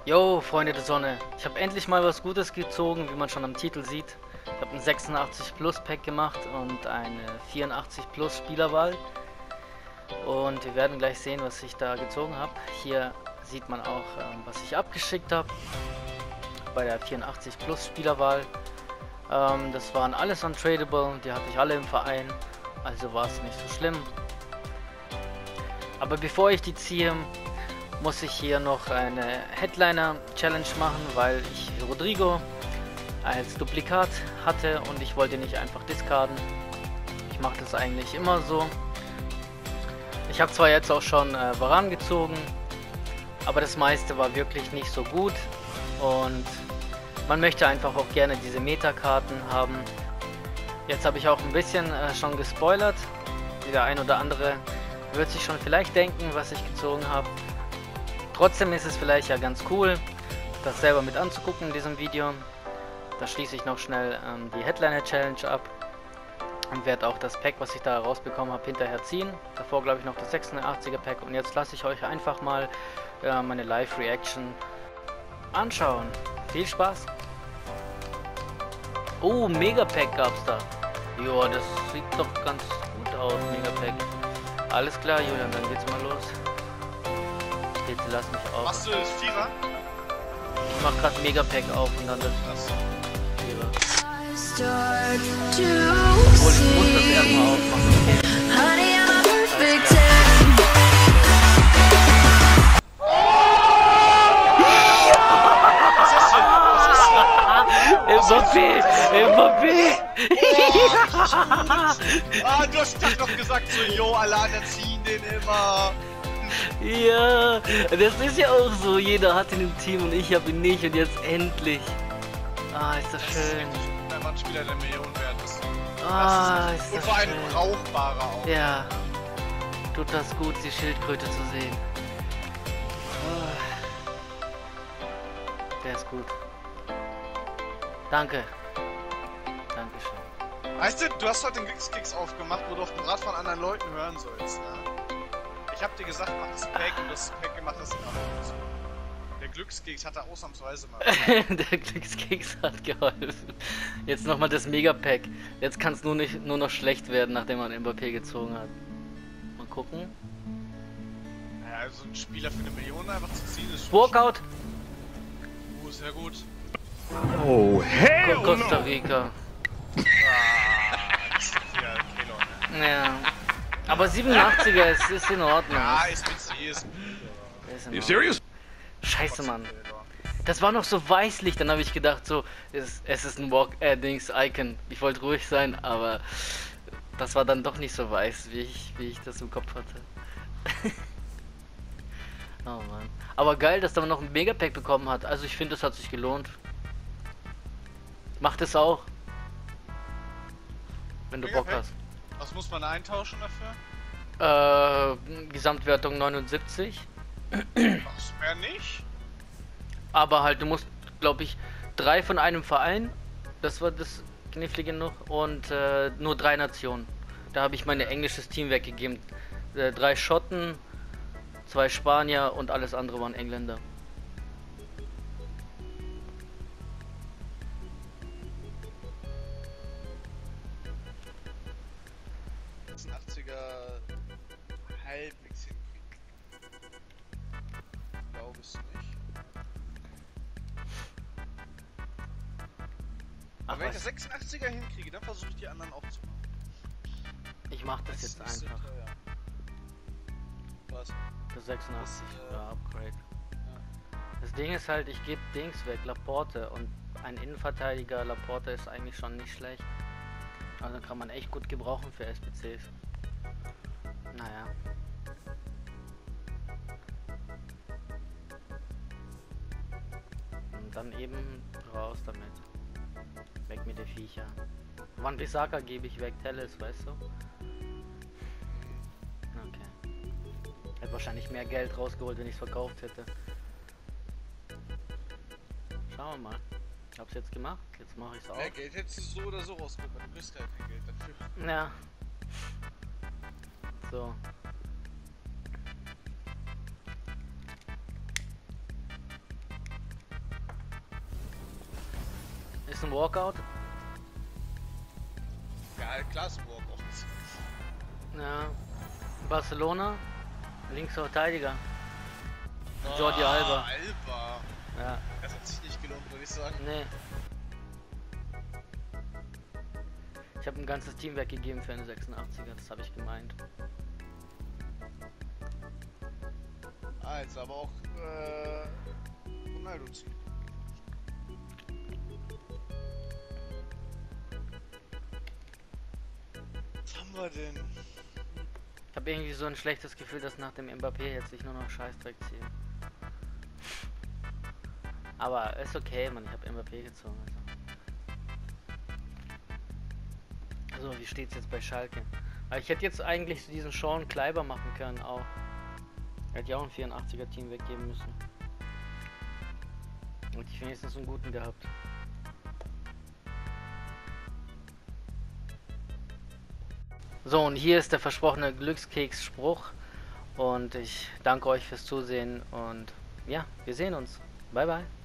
Yo, Freunde der Sonne. Ich habe endlich mal was Gutes gezogen, wie man schon am Titel sieht. Ich habe ein 86 Plus Pack gemacht und eine 84 Plus Spielerwahl. Und wir werden gleich sehen, was ich da gezogen habe. Hier sieht man auch, was ich abgeschickt habe bei der 84 Plus Spielerwahl. Das waren alles untradable, die hatte ich alle im Verein, also war es nicht so schlimm. Aber bevor ich die ziehe, muss ich hier noch eine Headliner-Challenge machen, weil ich Rodrigo als Duplikat hatte und ich wollte nicht einfach discarden. Ich mache das eigentlich immer so. Ich habe zwar jetzt auch schon Varane gezogen, aber das meiste war wirklich nicht so gut und man möchte einfach auch gerne diese Meta-Karten haben. Jetzt habe ich auch ein bisschen schon gespoilert. Der ein oder andere wird sich schon vielleicht denken, was ich gezogen habe. Trotzdem ist es vielleicht ja ganz cool, das selber mit anzugucken in diesem Video. Da schließe ich noch schnell die Headliner Challenge ab und werde auch das Pack, was ich da rausbekommen habe, hinterher ziehen. Davor glaube ich noch das 86er Pack und jetzt lasse ich euch einfach mal meine Live-Reaction anschauen. Viel Spaß! Oh, Megapack gab's da. Joa, das sieht doch ganz gut aus, Megapack. Alles klar, Julian, dann geht's mal los. Bitte lass mich auf. Machst du das Vierer? Ich mach grad Megapack auf und dann das Vierer. Obwohl, ich muss das erstmal aufmachen, okay. Mbappé! Mbappé! Ah, du hast doch noch gesagt so, yo, alle anderen ziehen den immer. Ja, das ist ja auch so. Jeder hat ihn im Team und ich habe ihn nicht und jetzt endlich. Ah, ist das schön. Wenn man Spieler der Million wert ist. Ah, ist das schön. Und vor allem brauchbarer auch. Ja, tut das gut, die Schildkröte zu sehen. Der ist gut. Danke. Dankeschön. Weißt du, du hast heute den Glückskeks aufgemacht, wo du auf dem Rad von anderen Leuten hören sollst, ne? Ich hab dir gesagt, mach das Pack und das Pack gemacht, das ist der Glückskeks hat er ausnahmsweise mal. Der Glückskeks hat geholfen. Jetzt nochmal das Megapack. Jetzt kann es nur noch schlecht werden, nachdem man Mbappé gezogen hat. Mal gucken. Ja, also ein Spieler für eine Million einfach zu ziehen ist schon. Walkout! Sehr gut. Oh, hell Costa Rica. Ah, das ist ja Kelo, ne? Ja. Aber 87er ist in Ordnung. Ja, SPC ist Ist in You Ordnung. serious? Scheiße, Mann. Das war noch so weißlich, dann habe ich gedacht, so, es ist ein Icon. Ich wollte ruhig sein, aber das war dann doch nicht so weiß, wie ich das im Kopf hatte. Oh Mann. Aber geil, dass man noch ein Megapack bekommen hat. Also ich finde, das hat sich gelohnt. Macht es auch. Wenn du Bock hast. Was muss man eintauschen dafür? Gesamtwertung 79. Was mehr nicht? Aber halt, du musst, glaube ich, 3 von einem Verein. Das war das Knifflige noch. Und nur 3 Nationen. Da habe ich mein englisches Team weggegeben. 3 Schotten, 2 Spanier und alles andere waren Engländer. Das 80er halbwegs hinkriegen. Ich glaube es nicht. Aber wenn ich das 86er hinkriege, dann versuche ich die anderen auch zu machen. Ich mach das jetzt ist so einfach. teuer. Was? Das 86 ja, Upgrade. Ja. Das Ding ist halt, ich gebe Dings weg, Laporte, und ein Innenverteidiger Laporte ist eigentlich schon nicht schlecht. Also kann man echt gut gebrauchen für SPCs. Naja. Und dann eben raus damit. Weg mit den Viecher. Wan-Bissaka gebe ich weg, Telles, weißt du? Okay. Hätte wahrscheinlich mehr Geld rausgeholt, wenn ich es verkauft hätte. Schauen wir mal. Ich hab's jetzt gemacht, jetzt mache ich es auch. Mehr Geld hättest du so oder so rausgeholt, weil du kriegst ja kein Geld dafür. Ja. So. Ist ein Walkout? Ja, klar ist ein Walkout. Ja. Barcelona, links Verteidiger. Jordi Alba. Alba. Ja. Das hat sich nicht gelohnt, würde ich sagen. Nee. Ich habe ein ganzes Team weggegeben für einen 86er, das habe ich gemeint. Ah, jetzt aber auch Ronaldo ziehen. Was haben wir denn? Ich habe irgendwie so ein schlechtes Gefühl, dass nach dem Mbappé jetzt sich nur noch Scheißdreck ziehen. Aber ist okay, man, ich habe Mbappé gezogen. Also. So, wie steht's jetzt bei Schalke? Weil ich hätte jetzt eigentlich so diesen Sean Kleiber machen können auch. Er hätte ja auch ein 84er Team weggeben müssen. Und ich wenigstens einen guten gehabt. So, und hier ist der versprochene Glückskeks-Spruch. Und ich danke euch fürs Zusehen und ja, wir sehen uns. Bye bye.